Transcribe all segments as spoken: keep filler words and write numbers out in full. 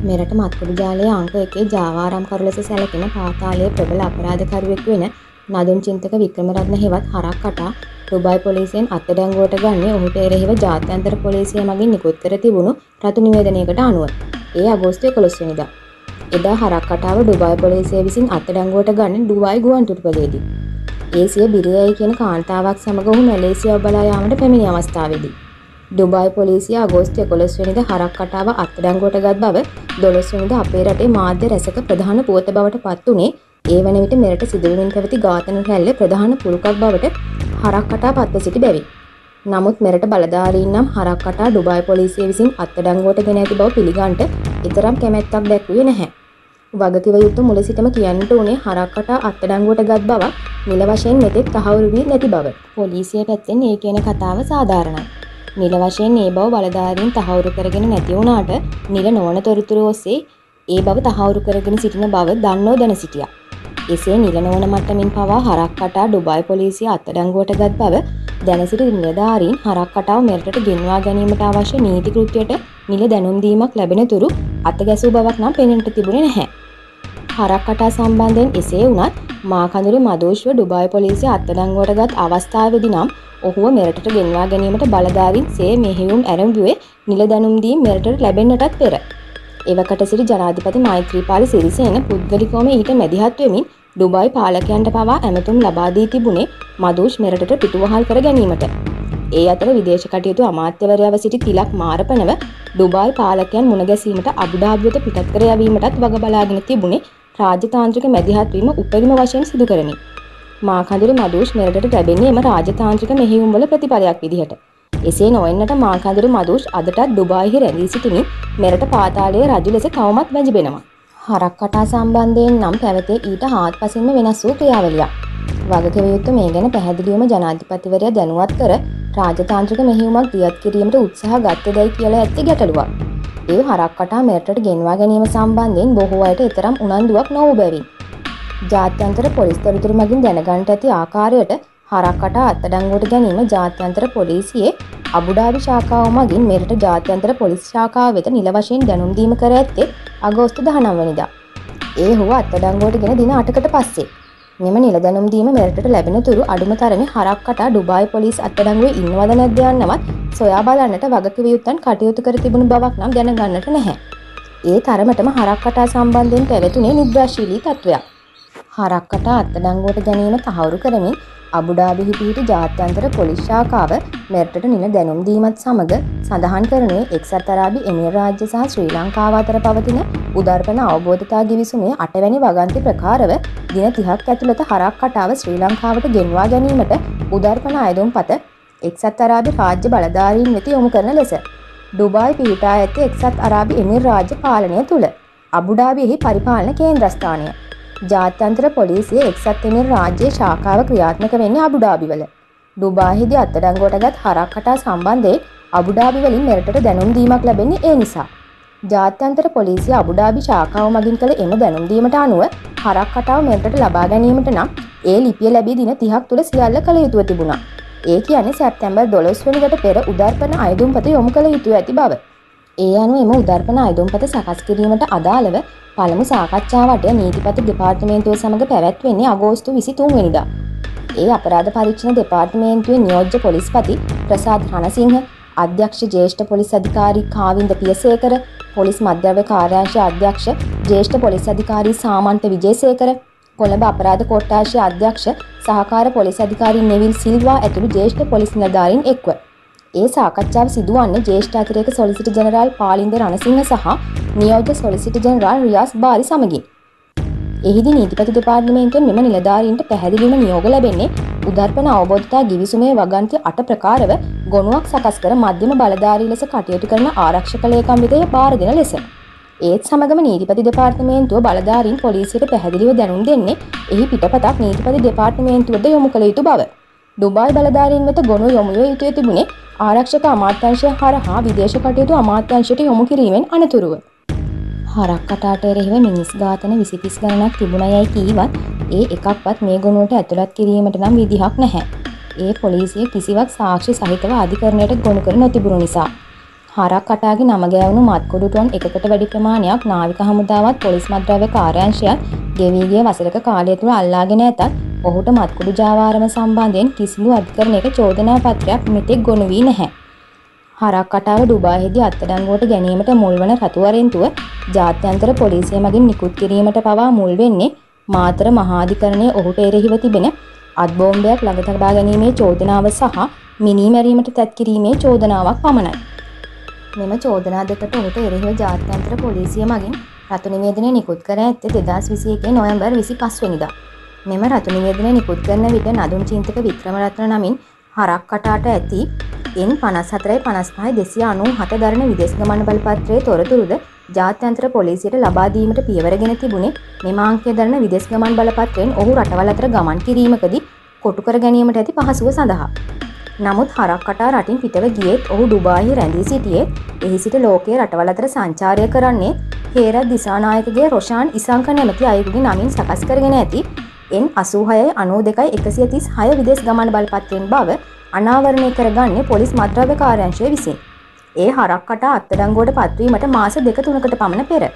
මෙරට මත්කුඩු ජාලයේ අංක එකේ ජාවාරම්කරු ලෙස සැලකෙන පාතාලයේ ප්‍රබල අපරාධකරුවෙක් වෙන නදුන් චින්තක වික්‍රමරත්න හෙවත් හරක් කටා ඩුබායි පොලිසියෙන් අත්අඩංගුවට ගන්නේ ඔහුට එරෙහිව ජාත්‍යන්තර පොලිසිය මගින් නිකුත් කර තිබුණු රතු නිවේදනයකට අනුව. ඒ අගෝස්තු එකොළොස් වෙනිදා. එදා හරක් කටාව ඩුබායි පොලිසිය විසින් අත්අඩංගුවට ගන්නේ ඩුබායි ගුවන්තොටුපළේදී. ඒ සිය බිරියයි කියන කාන්තාවක් සමග ඔහු මැලේසියාව බලා යාමට පැමිණි අවස්ථාවේදී ඩුබායි පොලිසිය අගෝස්තු එකොළොස් වෙනිදා හරක් කටාව අත්අඩංගුවට ගත් බව දොළොස් වෙනිදා අපේ රටේ මාධ්‍ය රැසක ප්‍රධාන පුවත බවට පත් වුණේ ඒ වන විට මෙරට සිදුවමින් පැවති ඝාතන රැල්ලේ ප්‍රධාන පුරුකක් බවට හරක් කටා පත්ව සිටි බැවින්. නමුත් මෙරට බලධාරීන් නම් හරක් කටා ඩුබායි පොලිසිය විසින් අත්අඩංගුවට ගෙන ඇති බව පිළිගන්නට ඊතරම් කැමැත්තක් දැක්වුවේ නැහැ. වගකිව යුතු මුල සිටම කියන්නට උනේ හරක් කටා අත්අඩංගුවට ගත් බව නිල වශයෙන් මෙතෙක් තහවුරු වී නැති බව. පොලිසිය පැත්තෙන් ඒ කියන කතාව සාධාරණයි. නිල වශයෙන් මේ බව බලධාරීන් තහවුරු කරගෙන නැති වුණාට නිල නොවන තොරතුරු ඔස්සේ ඒ බව තහවුරු කරගෙන සිටින බව දන්නෝ දැන සිටියා. එසේ නිල නොවන මට්ටමින් පවා හරක් කටා ඩුබායි පොලිසිය අත්අඩංගුවට ගත් බව දැන සිටි නිලධාරීන් හරක් කටාව මෙරටට ගෙන්වා ගැනීමට අවශ්‍ය නීති කෘත්‍යයට නිල දැනුම් දීමක් ලැබෙන තුරු අතගැසූ බවක් නම් පෙනෙන්නට තිබුණේ නැහැ. හරක් කටා සම්බන්ධයෙන් එසේ වුණත් මාකඳුරේ මදෝෂ්ව ඩුබායි පොලිසිය අත්අඩංගුවට ගත් අවස්ථාවේදී නම් ඔහුව මෙරටට ගෙන්වා ගැනීමට බලධාරීන් සේ මෙහෙයුම් ආරම්භුවේ නිල දැනුම් දීම් මෙරටට ලැබෙන්නටත් පෙර. එවකට සිටි ජනාධිපති මෛත්‍රීපාල සිරිසේන පුද්ගලිකවම ඊට මැදිහත් වෙමින් ඩුබායි පාලකයන්ට පවා ඇමතුම් ලබා දී තිබුණේ මදෝෂ් මෙරටට පිටුවහල් කර ගැනීමට. ඒ අතර විදේශ කටයුතු අමාත්‍යවරයාව සිටි තිලක් මාරපනව ඩුබායි පාලකයන් මුණ ගැසීමට අබුඩාබි වෙත පිටත් කර යැවීමටත් වග බලාගෙන තිබුණේ රාජතාන්ත්‍රික මැදිහත් වීම උපරිම වශයෙන් සිදු කරමින්. මාකඳුරේ මදෝෂ් මෙරටට ලැබෙන්නේ එම රාජතාන්ත්‍රික මෙහෙයුම් වල ප්‍රතිඵලයක් විදිහට. එසේ නොවෙන්නට මාකඳුරේ මදෝෂ් අදටත් ඩුබායිහි රැඳී සිටිමින් මෙරට පාතාලයේ රජු ලෙස තවමත් වැජඹෙනවා. හරක් කටා සම්බන්ධයෙන් නම් පැවතේ ඊට හාත්පසින්ම වෙනස් වූ ක්‍රියාවලියක්. වගකිව යුතු මේ ගැන පැහැදිලිවම ජනාධිපතිවරයා දැනුවත් කර රාජතාන්ත්‍රික මෙහෙයුමක් දියත් කිරීමට උත්සාහ ගත්තදයි කියලා ඇත්තේ ගැටලුවක්. ඒ හරක් කටා මෙරටට ගෙන්වා ගැනීම සම්බන්ධයෙන් බොහෝ අයට ඊතරම් උනන්දුවක් නොවූ බැවින් ජාත්‍යන්තර පොලිස් තොරතුරු මගින් දැනගන්නට ඇති ආකාරයට හරක් කටා අත්අඩංගුවට ගැනීම ජාත්‍යන්තර පොලිසියේ අබුඩාබි ශාඛාව මගින් මෙරට ජාත්‍යන්තර පොලිස් ශාඛාව වෙත නිල වශයෙන් දැනුම් දීම කර ඇත්තේ අගෝස්තු දහනව වෙනිදා. ඒ හුව අත්අඩංගුවට ගෙන දින අටකට පස්සේ. මෙම නිල දැනුම් දීම මෙරටට ලැබෙන තුරු අඩුම තරමේ හරක් කටා ඩුබායි පොලිස් අත්අඩංගුවේ ඉන්නවද නැද්ද යන්නවත් සොයා බලන්නට වගකිව යුත්තන් කටයුතු කර තිබුණු බවක් නම් දැනගන්නට නැහැ. ඒ තරමටම හරක් කටා සම්බන්ධයෙන් පැවතුනේ නිද්‍රාශීලී තත්වයක්. හරක් කටා අත්අඩංගුවට ගැනීම තහවුරු කරමින් අබුඩාබිහි පිහිටි ජාත්‍යන්තර පොලිස් ශාඛාව මෙරටට නිල දැනුම් දීමත් සමග සඳහන් කරන්නේ එක්සත් අරාබි එමිරාජ්‍ය සහ ශ්‍රී ලංකාව අතර පවතින උදර්පණ අවබෝධතා ගිවිසුමේ අටවැනි වගන්ති ප්‍රකාරව දින තිහක් ඇතුළත හරක් කටාව ශ්‍රී ලංකාවට ගෙන්වා ගැනීමට උදර්පණ අයදුම්පත එක්සත් අරාබි රාජ්‍ය බලධාරීන් වෙත යොමු කරන ලෙස ඩුබායි පිහිටා ඇති එක්සත් අරාබි එමිරාජ්‍ය පාලනය තුළ අබුඩාබියෙහි පරිපාලන කේන්ද්‍රස්ථානය ජාත්‍යන්තර පොලිසිය එක්සත් එමිර රාජ්‍යයේ ශාඛාව ක්‍රියාත්මක වෙන්නේ අබුඩාබිවල. ඩුබායිහිදී අත්අඩංගුවට ගත් හරක් කටා සම්බන්ධයෙන් අබුඩාබි වලින් මෙරටට දැනුම් දීමක් ලැබෙන්නේ ඒ නිසා. ජාත්‍යන්තර පොලිසිය අබුඩාබි ශාඛාව මගින් කළ එම දැනුම් දීමට අනුව හරක් කටාව මෙරටට ලබා ගැනීමට නම් ඒ ලිපිය ලැබී දින තිහක් තුළ සියල්ල කළ යුතුව තිබුණා. ඒ කියන්නේ සැප්තැම්බර් දොළොස් වෙනිදාට පෙර උදර්පණ අයදුම්පත යොමු කළ යුතුව ඇති බව. ඒ අනුව එම උදර්පණ අයදුම්පත සකස් කිරීමට අදාළව පළමු සාකච්ඡාවට නීතිපති දෙපාර්තමේන්තුව සමග පැවැත්වෙන්නේ අගෝස්තු විසිතුන් වෙනිදා. ඒ අපරාධ පරීක්ෂණ දෙපාර්තමේන්තුවේ නියෝජ්‍ය පොලිස්පති ප්‍රසාද් රණසිංහ, අධ්‍යක්ෂ ජ්‍යෙෂ්ඨ පොලිස් අධිකාරී කාවින්ද පියසේකර, පොලිස් මධ්‍යව්‍ය කාර්යාංශයේ අධ්‍යක්ෂ ජ්‍යෙෂ්ඨ පොලිස් අධිකාරී සාමන්ත විජේසේකර, කොළඹ අපරාධ කොට්ටාශයේ අධ්‍යක්ෂ සහකාර පොලිස් අධිකාරී නෙවිල් සිල්වා ඇතුළු ජ්‍යෙෂ්ඨ පොලිස් නිලධාරීන් එක්ව ඒ සාකච්ඡාව සිදුවන්නේ ජ්‍යෙෂ්ඨ අතිරේක සොලිසිටර් ජෙනරාල් පාලින්ද රණසිංහ සහ නියෝජ්‍ය සොලිසිටර් ජෙනරාල් රියාස් බාරි සමගින්. එහිදී නීතිපති දෙපාර්තමේන්තුවෙන් මෙම නිලධාරීන්ට පැහැදිලිවම නියෝග ලැබෙන්නේ උදර්පණ අවබෝධතා ගිවිසුමේ වගන්ති අට ප්‍රකාරව ගොනුවක් සකස් කර මධ්‍යම බලධාරී ලෙස කටයුතු කරන ආරක්ෂක ලේකම් විදය බාර දෙන ලෙස. ඒත් සමගම නීතිපති දෙපාර්තමේන්තුව බලධාරීන් පොලිසියට පැහැදිලිව දැනුම් දෙන්නේ එහි පිටපතක් නීතිපති දෙපාර්තමේන්තුවට යොමු කළ යුතු බව. ඩුබායි බලධාරීන් වෙත ගොනු යොමු විය යුතුව තිබුණේ ආරක්ෂක අමාත්‍යාංශය හරහා විදේශ කටයුතු අමාත්‍යාංශයට යොමු කිරීමෙන් අනතුරුව. හරක් කටාට එරෙහිව මිනිස් ඝාතන විසිතිස් ගණනක් තිබුණයයි කීවත් ඒ එකක්වත් මේ ගොනුවට ඇතුළත් කිරීමට නම් විදිහක් නැහැ. ඒ පොලිසිය කිසිවක් සාක්ෂි සහිතව අධිකරණයට ගොනු කර නොතිබුණු නිසා. හරක් කටාගේ නම ගෑවුණු මත්කුඩු ටොන් එකකට වැඩි ප්‍රමාණයක් නාවික හමුදාවත් පොලිස් මත්ද්‍රව්‍ය කාර්යාංශයත් ගෙවී ගිය වසරක කාලය තුළ අල්ලාගෙන ඇතත් ඔහුට මත්කුඩු ජාවාරම සම්බන්ධයෙන් කිසිදු අධිකරණයක චෝදනා පත්‍රයක් මෙතෙක් ගොනු වී නැහැ. හරක් කටාව ඩුබායිදී අත්අඩංගුවට ගැනීමට මුල්වන රතුවරෙන්තුව ජාත්‍යන්තර පොලිසිය මගින් නිකුත් කිරීමට පවා මුල් වෙන්නේ මාතර මහාධිකරණයේ ඔහුට එරෙහිව තිබෙන අත් බෝම්බයක් ළඟ තබා ගැනීමේ චෝදනාව සහ මිනී මැරීමට තැත් කිරීමේ චෝදනාවක් පමණයි. මෙම චෝදනා දෙකට ඔහුට එරෙහිව ජාත්‍යන්තර පොලිසිය මගින් රතු නිවේදනය නිකුත් කර ඇත්තේ දෙදහස් විසි එකේ නොවැම්බර් විසිපස් වෙනිදා. මෙම රතු නිවේදනය නිකුත් කරන විට නදුන් චින්තක වික්‍රමරත්න නමින් හරක් කටාට ඇති එන් පනස් හතරයි පනස් පහයි දෙසිය අනූහත දරන විදේශ ගමන් බලපත්‍රයේ තොරතුරුද ජාත්‍යන්තර පොලිසියට ලබා දීමට පියවරගෙන තිබුණේ මෙම අංකය දරන විදේශ ගමන් බලපත්‍රයෙන් ඔහු රටවල් අතර ගමන් කිරීමකදී කොටු කර ගැනීමට ඇති පහසුව සඳහා. නමුත් හරක් කටා රටින් පිටව ගියේත් ඔහු ඩුබායිහි රැඳී සිටියේ එහි සිට ලෝකයේ රටවල් අතර සංචාරය කරන්නේ හේරත් දිසානායකගේ රොෂාන් ඉසංක නැමැති අයෙකුගේ නමින් සකස් කරගෙන ඇති එන් අසූහයයි අනූ දෙකයි එකසිය තිස් හය විදේශ ගමන් බලපත්‍රයෙන් බව අනාවරණය කරගන්නේ පොලිස් මත්ද්‍රව්‍ය කාර්යාංශය විසින්. ඒ හරක් කටා අත්අඩංගුවට පත්වීමට මාස දෙක තුනකට පමණ පෙර.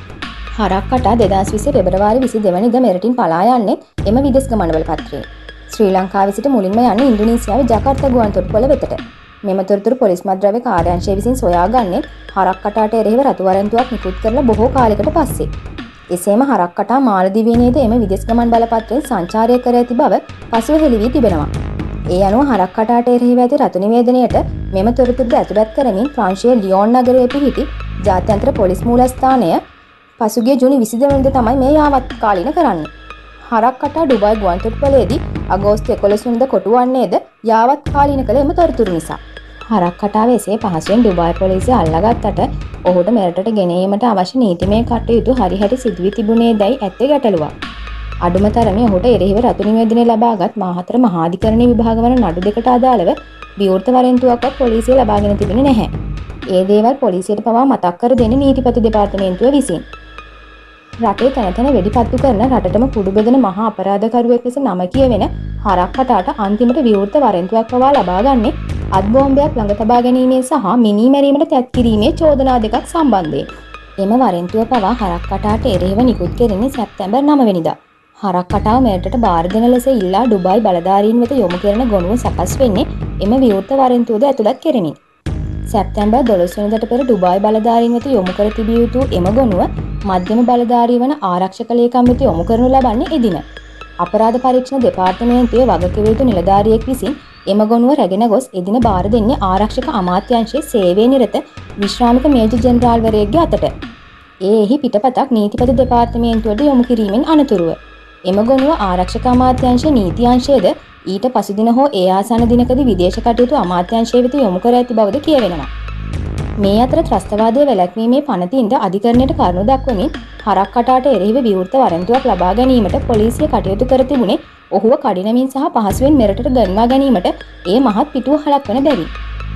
හරක් කටා දෙදහස් විසි පෙබරවාරි විසි දෙක වෙනිදා මෙරටින් පලා යන්නේ එම විදේශ ගමන් බලපත්‍රයෙන්. ශ්‍රී ලංකාවේ සිට මුලින්ම යන්නේ ඉන්දුනීසියාවේ ජකාර්තා ගුවන්තොටුපළ වෙතට. මෙම තොරතුරු පොලිස් මත්ද්‍රව්‍ය කාර්යාංශය විසින් සොයාගන්නේ හරක් කටාට එරෙහිව රතු වරෙන්තුවක් නිකුත් කරලා බොහෝ කාලයකට පස්සේ. එසේම හරක් කටා මාලදිවයිනේද එම විදේශ ගමන් බලපත්‍රයෙන් සංචාරය කර ඇති බව පසුව හෙළි වී තිබෙනවා. ඒ අනුව හරක් කටාට එරෙහිව ඇති රතු නිවේදනයට මෙම තොරතුරු ඇතුළත් කරමින් ප්‍රංශයේ ලියෝන් නගරයේ පිහිටි ජාත්‍යන්තර පොලිස් මූලස්ථානය පසුගිය ජූනි විසි දෙක වෙනිදා තමයි මේ යාවත් කාලීන කරන්නේ. හරක් කටා ඩුබායි ගුවන්තොටුපළේදී අගෝස්තු එකොළොස් වෙනිදා කොටුවන්නේද යාවත් කාලීන කළ එම තොරතුරු නිසා. හරක් කටාව එසේ පහසුවෙන් ඩුබායි පොලිසිය අල්ලාගත්තට ඔහුට මෙරටට ගෙනීමට අවශ්‍ය නීතිමය කටයුතු හරිහැටි සිදු වී තිබුණේ දැයි ඇත්තේ ගැටලුවක්. අඩුම තරමේ ඔහුට එරෙහිව රතු නිවේදනය ලබාගත් මාහතර මහාධිකරණයේ විභාග වන නඩු දෙකට අදාළව විවෘත වරෙන්තුවක්වත් පොලිසිය ලබාගෙන තිබෙන්නේ නැහැ. ඒ දේවල් පොලිසියට පවා මතක් කර දෙන්නේ නීතිපති දෙපාර්තමේන්තුව විසින්. රටේ තැන තැන වෙඩිපත්තු කරන රටටම කුඩු බෙදෙන මහා අපරාධකරුවෙක් ලෙස නම කියවෙන හරක් කටාට අන්තිමට විවෘත වරෙන්තුවක් පවා ලබාගන්නේ අත් බෝම්බයක් ළඟ තබා ගැනීමේ සහ මිනී මැරීමට තැත් කිරීමේ චෝදනා දෙකක් සම්බන්ධයෙන්. එම වරෙන්තුව පවා හරක් කටාට එරෙහිව නිකුත් කෙරෙන්නේ සැප්තැම්බර් නව වෙනිදා. හරක් කටාව මෙරටට බාර දෙන ලෙස ඉල්ලා ඩුබායි බලධාරීන් වෙත යොමු කරන ගොනුව සකස් වෙන්නේ එම විවෘත වරෙන්තුවද ඇතුළත් කෙරෙමින්. සැප්තැම්බර් දොළොස් වෙනිදාට පෙර ඩුබායි බලධාරීන් වෙත යොමු කර තිබිය යුතු එම ගොනුව මධ්‍යම බලධාරී වන ආරක්ෂක ලේකම් වෙත යොමු කරනු ලබන්නේ එදින. අපරාධ පරීක්ෂණ දෙපාර්තමේන්තුවේ වගකිව යුතු නිලධාරියෙක් විසින් එම ගොනුව රැගෙන ගොස් එදින බාර දෙන්නේ ආරක්ෂක අමාත්‍යාංශයේ සේවයේ නිරත විශ්‍රාමික මේජර් ජෙනරාල්වරයෙක්ගේ අතට. ඒ එහි පිටපතක් නීතිපති දෙපාර්තමේන්තුවට යොමු කිරීමෙන් අනතුරුව එම ගොනුව ආරක්ෂක අමාත්‍යාංශයේ නීති අංශයේද ඊට පසුදින හෝ ඒ ආසන්න දිනකදී විදේශ කටයුතු අමාත්‍යාංශය වෙත යොමු කර ඇති බවද කියවෙනවා. මේ අතර ත්‍රස්තවාදයේ වැළැක්වීමේ පනතින්ද අධිකරණයට කරුණු දක්වමින් හරක් කටාට එරෙහිව විවෘත වරෙන්තුවක් ලබා ගැනීමට පොලිසිය කටයුතු කර තිබුණේ ඔහුව කඩිනමින් සහ පහසුවෙන් මෙරටට ගන්වා ගැනීමට ඒ මහත් පිටුවහලක් වන බැවින්.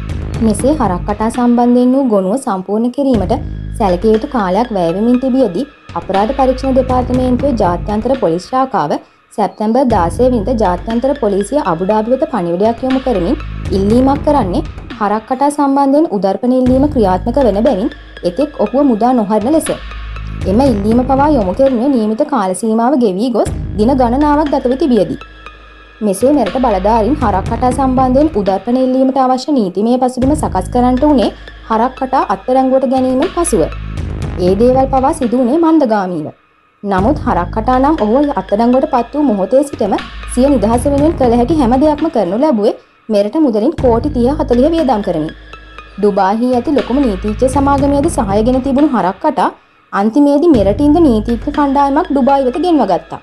මෙසේ හරක් කටා සම්බන්ධයෙන් වූ ගොනුව සම්පූර්ණ කිරීමට සැලකිය යුතු කාලයක් වැය වෙමින් තිබියදී අපරාධ පරීක්ෂණ දෙපාර්තමේන්තුවේ ජාත්‍යන්තර පොලිස් ශාඛාව සැප්තැම්බර් දාසය වෙනිදා ජාත්‍යන්තර පොලිසිය අබුඩාබි වෙත පණිවිඩයක් යොමු කරමින් ඉල්ලීමක් කරන්නේ හරක් කටා සම්බන්ධයෙන් උදර්පණ ඉල්ලීම ක්‍රියාත්මක වන බැවින් එතෙක් ඔහුව මුදා නොහරින ලෙස. එම ඉල්ලීම පවා යොමු කෙරුණේ නියමිත කාල සීමාව ගෙවී ගොස් දින ගණනාවක් ගත වී තිබියදී. මෙසේ මෙරට බලධාරීන් හරක් කටා සම්බන්ධයෙන් උදර්පණ ඉල්ලීමට අවශ්‍ය නීතිමය පසුබිම සකස් කරන්නට උනේ හරක් කටා අත්අඩංගුවට ගැනීමෙන් පසුව. ඒ දේවල් පවා සිදු වුණේ මන්දගාමීව. නමුත් හරක් කටා නම් ඔහු අත්අඩංගුවට පත් වූ මොහොතේ සිටම සිය නිදහස වෙනුවෙන් කළ හැකි හැම දෙයක්ම කරනු ලැබුවේ මෙරට මුදලින් කෝටි තිහ හතළිහ වියදම් කරමින්. ඩුබායිහි ඇති ලොකුම නීතිඥ සමාගමේදී සහායගෙන තිබුණු හරක් කටා අන්තිමේදී මෙරටින්ද නීතිඥ කණ්ඩායමක් ඩුබායි වෙත ගෙන්ව ගත්තා.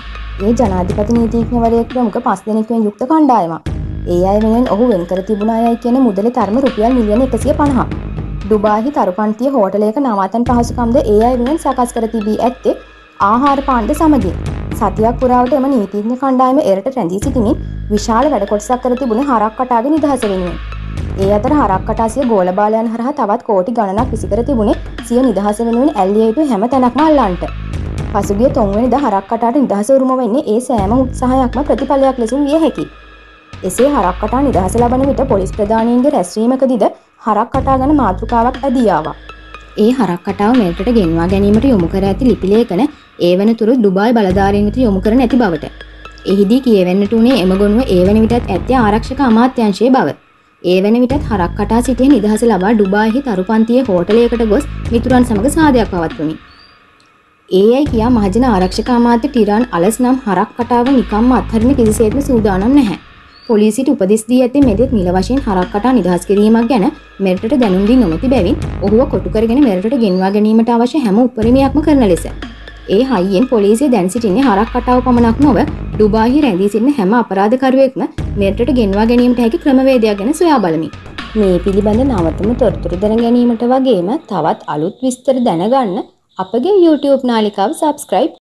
ඒ ජනාධිපති නීතිඥවරයෙක් ප්‍රමුඛ පස් දෙනෙක්වෙන් යුක්ත කණ්ඩායමක්. ඒ අය වෙනුවෙන් ඔහු වෙන් කර තිබුණ අයයි කියන මුදලේ තරම රුපියල් මිලියන එකසිය පනහක්. ඩුබායිහි තරුපන්තිය හෝටලයක නවාතැන් පහසුකම්ද ඒ අය වෙනුවෙන් සකස් කර තිබී ඇත්තේ ආහාර පාණ්ඩ සමගින්. සතියක් පුරාවට එම නීතිඥ කණ්ඩායම එරට රැඳී සිටිමින් විශාල වැඩ කොටසක් කර තිබුණේ හරක් කටාගේ නිදහස වෙනුවෙන්. ඒ අතර හරක් කටා සිය ගෝල බාලයන් හරහා තවත් කෝටි ගණනක් විසි කර තිබුණේ සිය නිදහස වෙනුවෙන් ඇල්ලිය යුතු හැම තැනක්ම අල්ලන්නට. පසුගිය තුන් වෙනිදා හරක් කටාට නිදහස උරුම වෙන්නේ ඒ සෑම උත්සාහයක්ම ප්‍රතිඵලයක් ලෙසින් විය හැකියි. එසේ හරක් කටා නිදහස ලබන විට පොලිස් ප්‍රධානීන්ගේ රැස්වීමකදීද හරක් කටා ගැන මාතෘකාවක් ඇදී ආවා. ඒ හරක් කටාව මෙරටට ගෙන්වා ගැනීමට යොමු කර ඇති ලිපි ලේඛන ඒ වෙනතුරු ඩුබායි බලධාරීන් වෙත යොමු කර නැති බවට. එහිදී කියවෙන්නට උනේ එම ගොනුව ඒ වෙන විටත් ඇත්තේ ආරක්ෂක අමාත්‍යාංශයේ බව. ඒ වෙන විටත් හරක් කටා සිටින නිදහස ලබා ඩුබායිහි තරුපන්තියේ හෝටලයකට ගොස් මිතුරන් සමග සාදයක් පවත්වමි. ඒ අය කියා මහජන ආරක්ෂක අමාත්‍ය ටිරාන් අලස් නම් හරක් කටාව නිකම්ම අත්හරින කිසිසේත්ම සූදානම් නැහැ. පොලිසියට උපදෙස් දී ඇත්තේ මෙතෙක් නිල වශයෙන් හරක් කටා නිදහස් කිරීමක් ගැන මෙරටට දැනුම් දී නොමැති බැවින් ඔහුව කොටු කරගෙන මෙරටට ගෙන්වා ගැනීමට අවශ්‍ය හැම උපරිමයක්ම කරන ලෙස. ඒ හයියෙන් පොලිසිය දැන් සිටින්නේ හරක් කටාව පමණක් නොව ඩුබායිහි රැඳී සිටින හැම අපරාධකරුවෙක්ම මෙරටට ගෙන්වා ගැනීමට හැකි ක්‍රමවේදයක් ගැන සොයා බලමි. මේ පිළිබඳ නවතම තොරතුරු දැන ගැනීමට වගේම තවත් අලුත් විස්තර දැනගන්න අපගේ YouTube නාලිකාව subscribe